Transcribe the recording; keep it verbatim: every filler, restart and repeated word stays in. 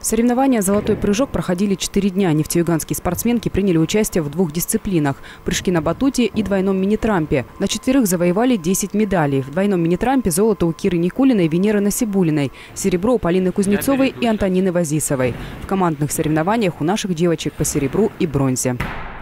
Соревнования «Золотой прыжок» проходили четыре дня. Нефтеюганские спортсменки приняли участие в двух дисциплинах – прыжки на батуте и двойном мини-трампе. На четверых завоевали десять медалей. В двойном мини-трампе золото у Киры Никулиной и Венеры Насибулиной, серебро у Полины Кузнецовой и Антонины Вазисовой. В командных соревнованиях у наших девочек по серебру и бронзе.